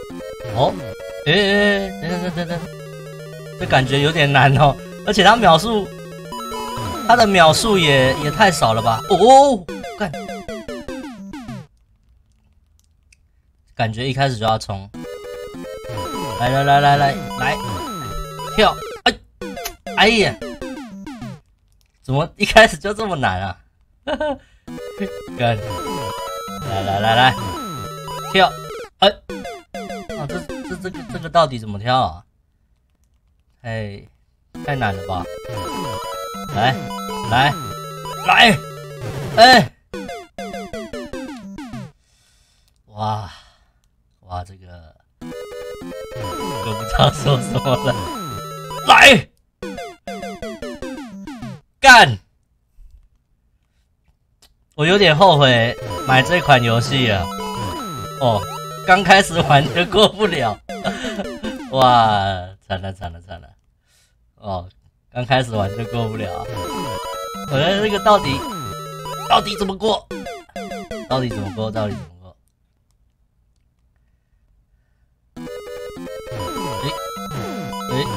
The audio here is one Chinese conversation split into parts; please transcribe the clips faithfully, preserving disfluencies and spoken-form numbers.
哦，诶诶，等等等等等，这感觉有点难哦，而且他秒数，他的秒数也也太少了吧？哦，干，感觉一开始就要冲，来来来来来来，跳，哎，哎呀，怎么一开始就这么难啊？干，来来来来，跳，哎。啊，这这这个这个到底怎么跳啊？太太难了吧！来来来，哎，哇哇，这个都不知道说什么了。来，干！我有点后悔买这款游戏了。哦。刚开始玩就过不了，哇，惨了惨了惨了！哦，刚开始玩就过不了，我觉得这个到底到底怎么过？到底怎么过？到底怎么过？哎哎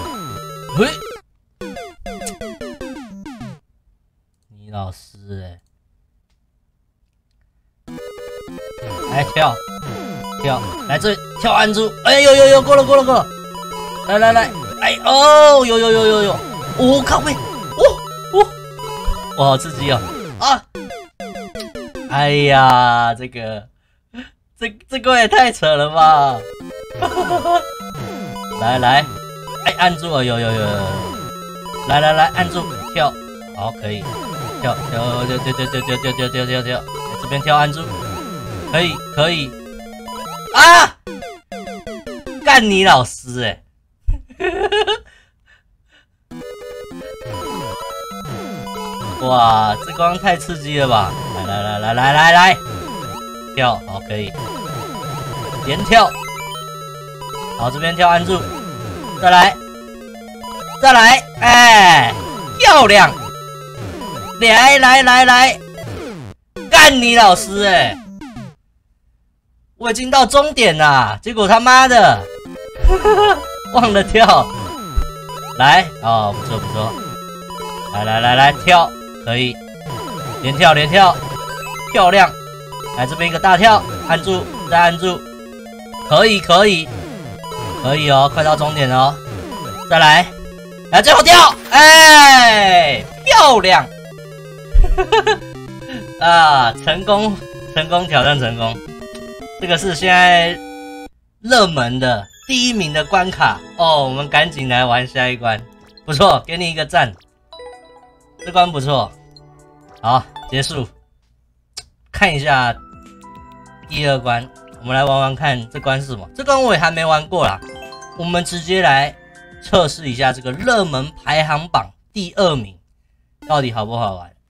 嘿，你老师哎、欸，来跳！跳，来这跳按住，哎呦呦呦，过了过了过了，来来来，哎哦，有有有有有，哦靠背，哦哦，哇好刺激哦，啊，哎呀，这个这这个也太扯了吧，来来，哎按住了，有有有有，来来来按住跳，好可以，跳跳跳跳跳跳跳跳跳跳跳，这边跳按住，可以可以。啊！干你老师哎、欸！哇，这光太刺激了吧！来来来来来来来，跳好可以，连跳，好这边跳按住，再来，再来，哎，漂亮！来来来来，干你老师哎、欸！我已经到终点啦，结果他妈的忘了跳，来哦，不错不错，来来来来跳，可以，连跳连跳，漂亮，来这边一个大跳，按住再按住，可以可以可以哦，快到终点了哦，再来，来最后跳，哎，漂亮，啊，成功成功挑战成功。这个是现在热门的第一名的关卡哦，我们赶紧来玩下一关，不错，给你一个赞，这关不错，好，结束。看一下第二关，我们来玩玩看这关是什么？这关我也还没玩过啦，我们直接来测试一下这个热门排行榜第二名到底好不好玩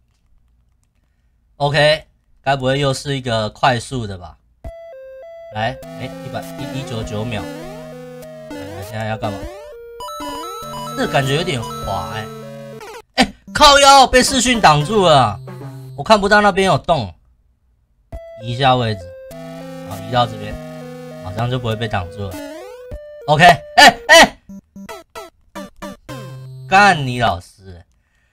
？OK， 该不会又是一个快速的吧？来，哎，一百一一九九秒，来，现在要干嘛？这感觉有点滑哎、欸，哎，靠腰被视讯挡住了，我看不到那边有洞，移一下位置，好，移到这边，好，这样就不会被挡住了。OK， 哎哎，干你老师！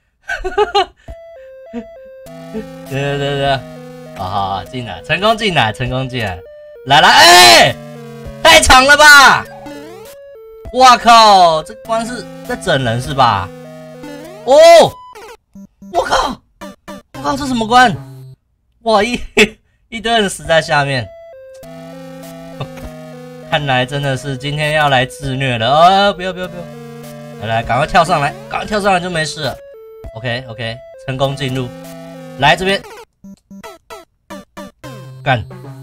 对对对对，好好好，进来，成功进来，成功进来。来来，哎、欸，太长了吧！哇靠，这关是在整人是吧？哦，我靠，我靠，这什么关？哇，一一堆人死在下面，看来真的是今天要来自虐了啊、哦！不要不要不要，来来，赶快跳上来，赶快跳上来就没事了。OK OK， 成功进入，来这边干。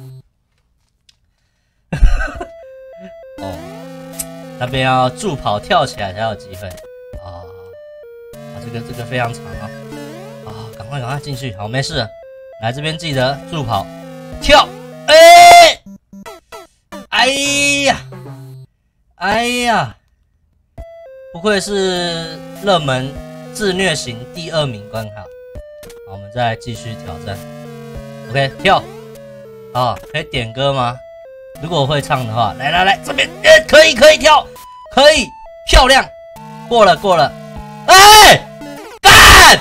哦，那边要助跑跳起来才有机会啊！啊，这个这个非常长啊！啊，赶快赶快进去，好，没事。来这边记得助跑跳，哎，哎呀，哎呀，不愧是热门自虐型第二名关卡。好，我们再继续挑战。OK， 跳。啊，可以点歌吗？ 如果我会唱的话，来来来，这边，呃，可以可以跳，可以漂亮，过了过了，哎，干，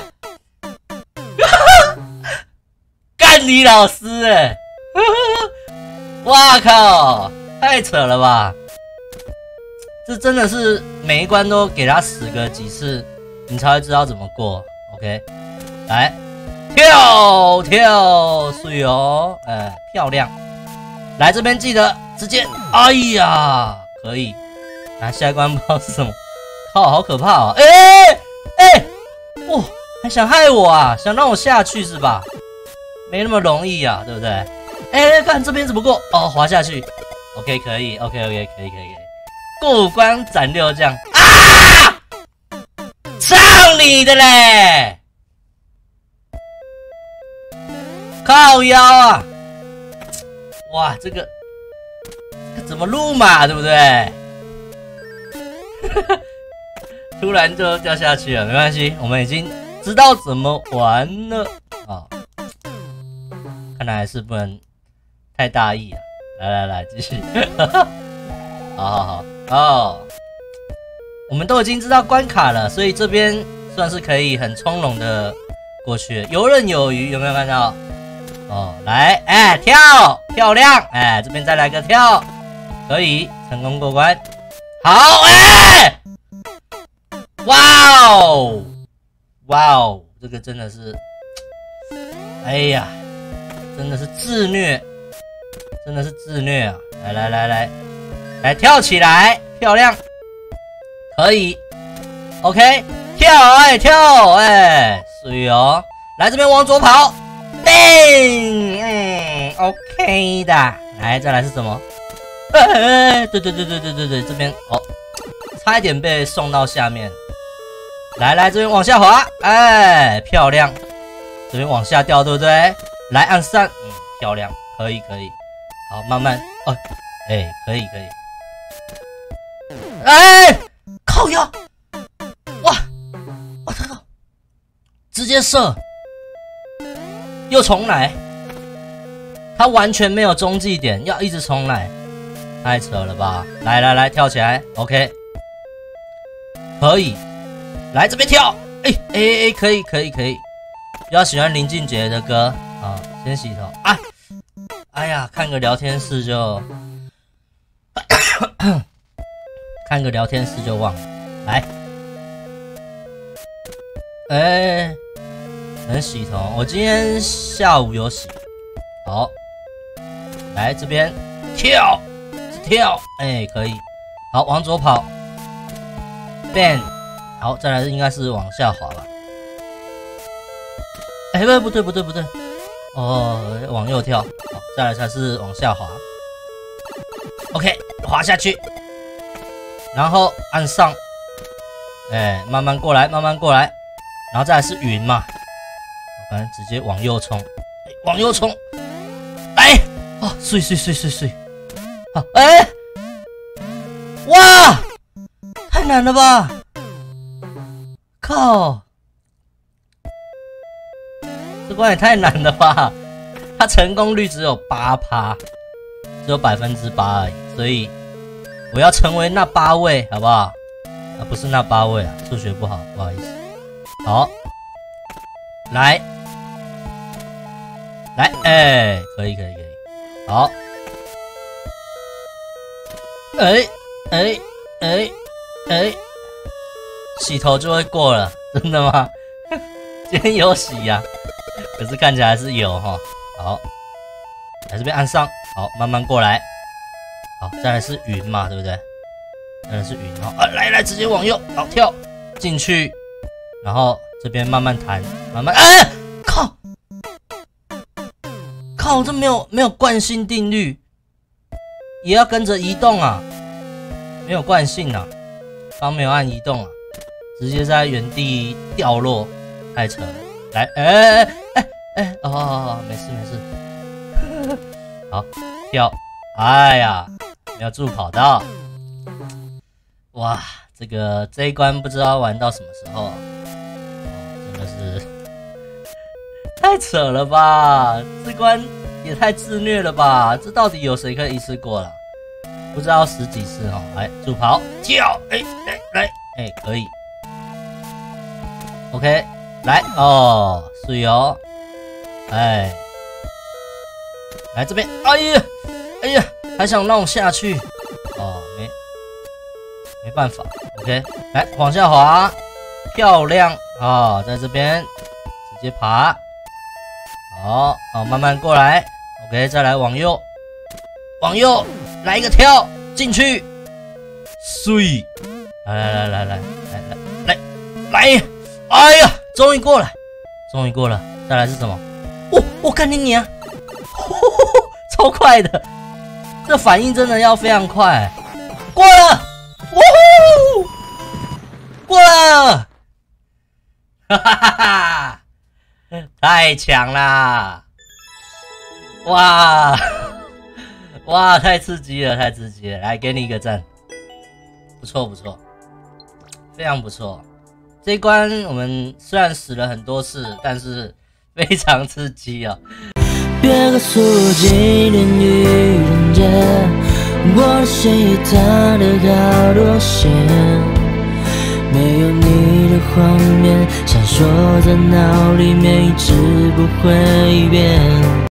干你老师哎、欸，哇靠，太扯了吧！这真的是每一关都给他死个几次，你才会知道怎么过。OK， 来跳跳，水哦，哎，漂亮。来这边记得直接，哎呀，可以。来下一关不知道是什么，靠，好可怕哦！哎哎，哇，还想害我啊？想让我下去是吧？没那么容易啊，对不对？哎，看这边怎么过？哦，滑下去。OK， 可以。OK OK， 可以可以可以。过五关斩六将啊！上你的嘞！靠腰啊！哇，这个怎么录嘛，对不对？突然就掉下去了，没关系，我们已经知道怎么玩了啊、哦！看来还是不能太大意啊！来来来，继续。好好好哦，我们都已经知道关卡了，所以这边算是可以很从容的过去，游刃有余。有没有看到？哦，来，哎，跳，漂亮，哎，这边再来个跳，可以成功过关。好，哎，哇哦，哇哦，这个真的是，哎呀，真的是自虐，真的是自虐啊！来来来来，来跳起来，漂亮，可以 ，OK， 跳，哎，跳，哎，水哦，来这边往左跑。叮，嗯 ，OK 的。来，再来是什么？哎，对对对对对对对，这边哦，差一点被送到下面。来来，这边往下滑，哎，漂亮。这边往下掉，对不对？来按上，嗯，漂亮，可以可以。好，慢慢，哦，哎，可以可以。哎，靠腰，哇，我操，直接射。又重来，他完全没有中继点，要一直重来，太扯了吧！来来来，跳起来 ，OK， 可以，来这边跳，哎哎哎，可以可以可以，比较喜欢林俊杰的歌啊，先洗头啊，哎呀，看个聊天室就，看个聊天室就忘了，来，哎。能洗头，我今天下午有洗。好，来这边跳，跳，哎，可以。好，往左跑 ，ban， 好，再来应该是往下滑吧。哎，不，不对，不对，不对，哦，往右跳。好，再来才是往下滑。OK， 滑下去，然后按上，哎，慢慢过来，慢慢过来，然后再来是云嘛。反正直接往右冲，往右冲，来，哦，碎碎碎碎碎，好，哎，哇，太难了吧，靠，这关也太难了吧，它成功率只有八趴，只有百分之八而已，所以我要成为那八位，好不好？啊，不是那八位啊，数学不好，不好意思。好，来。来，哎，可以，可以，可以，好，哎，哎，哎，哎，洗头就会过了，真的吗？今天有洗呀、啊，可是看起来还是有哈。好，来这边按上，好，慢慢过来，好，再来是云嘛，对不对？再来是云，好，啊，来来，直接往右，好跳进去，然后这边慢慢弹，慢慢，哎，靠！靠，这没有没有惯性定律，也要跟着移动啊，没有惯性啊，刚没有按移动啊，直接在原地掉落，太扯了。来，哎哎哎哎，哦哦哦，没事没事，好跳，哎呀，没有助跑道，哇，这个这一关不知道玩到什么时候，哦，真的是太扯了吧，这关。 也太自虐了吧！这到底有谁可以一次过了？不知道十几次哦。来，助跑跳，哎哎来，哎可以。OK， 来哦，是哦，哎，来这边，哎呀，哎呀，还想让我下去？哦，没没办法。OK， 来往下滑，漂亮啊、哦，在这边直接爬。好好，慢慢过来 ，OK， 再来往右，往右来一个跳进去，碎，来来来来来来来来来，哎呀，终于过了，终于过了，再来是什么？我我看你你啊，超快的，这反应真的要非常快，过了，呜呼，过了，哈哈哈哈。太强啦！哇哇，太刺激了，太刺激了！来，给你一个赞，不错不错，非常不错。这一关我们虽然死了很多次，但是非常刺激啊！ 别告诉我今天愚人节，我的心已塌得好多线。没有你的画面闪烁在脑里面，一直不会变。